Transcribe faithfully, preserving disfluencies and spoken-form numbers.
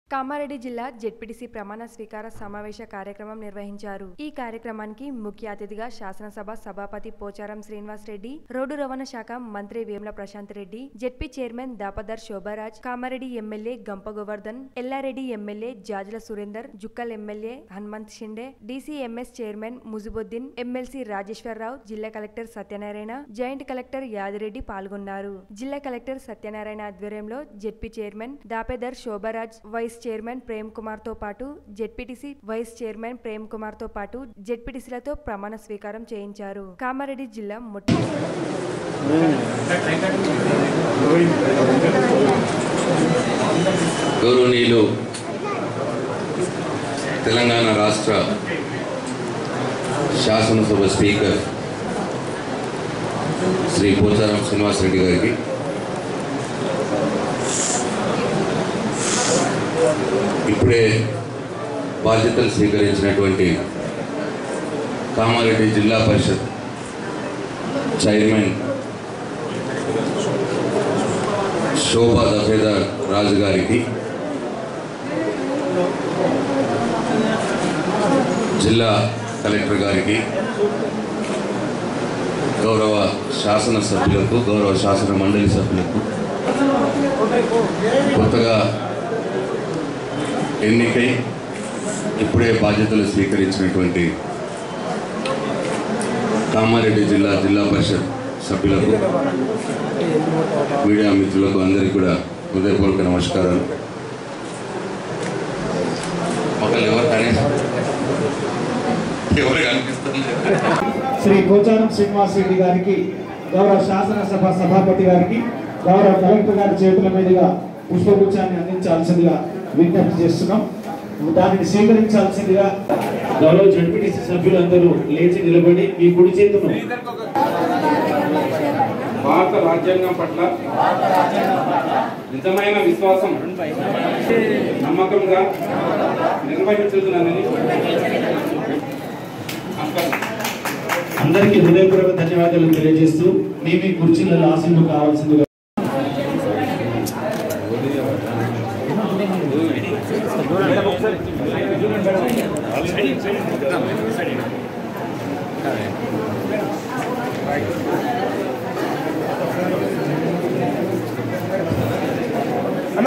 కామారెడ్డి జిల్లా జెడ్పీటీసీ ప్రమాణ స్వీకార సమావేశ కార్యక్రమం నిర్వహించారు. ఈ కార్యక్రమానికి ముఖ్య అతిథిగా శాసనసభ సభాపతి పోచారం శ్రీనివాస్ రెడ్డి, రోడ్డు రవాణా శాఖ మంత్రి Vemula Prashanth Reddy, ZP chairman Dapadar Shobharaj, Kamareddy MLA Gampa Govardhan, Yellareddy MLA Jajula Surender, Jukkal MLA Hanumant Shinde, DCMS chairman Mujibuddin, MLC Rajeshwararao, జిల్లా collector Satyanarayana, joint collector Yadireddy పాల్గొన్నారు. జిల్లా కలెక్టర్ సత్యనారాయణ ఆధ్వర్యంలో ZP chairman Dapedar Shobharaj, vice chairman Prem Kumar తో పాటు ZPTC vice chairman Prem Kumar తో పాటు జెడ్పీటీసీలతో ప్రమాణ స్వీకారం చేయించారు. కామారెడ్డి జిల్లా మొట్ట గౌరవనీయులు తెలంగాణ రాష్ట్ర శాసనసభ స్పీకర్ శ్రీ పోచారం శ్రీనివాస్ రెడ్డి గారికి, ఇప్పుడే బాధ్యతలు స్వీకరించినటువంటి కామారెడ్డి జిల్లా పరిషత్ చైర్మన్ శోభా దఫేదార్ రాజు గారికి, జిల్లా కలెక్టర్ గారికి, గౌరవ శాసన సభ్యులకు, గౌరవ శాసన మండలి సభ్యులకు, కొత్తగా ఎన్నికై ఇప్పుడే బాధ్యతలు స్వీకరించినటువంటి కామారెడ్డి జిల్లా జిల్లా పరిషత్ సభ్యులకు, మీడియా మిత్రులకు అందరికీ కూడా హృదయపూర్వక నమస్కారాలు. ఒకళ్ళు ఎవరు ఎవరు కనిపిస్తుంది? శ్రీ పోచారం శ్రీనివాస్ రెడ్డి గారికి, గౌరవ శాసనసభ సభాపతి గారికి, గౌరవ కలెక్టర్ గారి చేతుల మీదుగా పుష్పగుచ్చాన్ని అందించాల్సిందిగా విజ్ఞప్తి చేస్తున్నాం. దానిని స్వీకరించాల్సిందిగా గౌరవ జడ్పీటీసీ సభ్యులందరూ లేచి నిలబడి ఈ కుడి చేతును భారత రాజ్యాంగం పట్ల నిజమైన విశ్వాసం, నమ్మకంగా నిర్వహించుతున్నానని అందరికీ హృదయపూర్వక ధన్యవాదాలు తెలియజేస్తూ మీ మీ కుర్చీలలో ఆసీనులు కావాల్సిందిగా